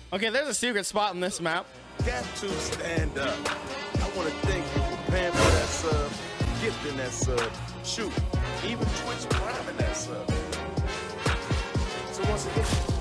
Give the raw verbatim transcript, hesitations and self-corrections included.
Okay, there's a secret spot in this map. Got to stand up. I want to thank you for paying for that sub, gifting that sub, shoot, even Twitch priming that sub. So once again.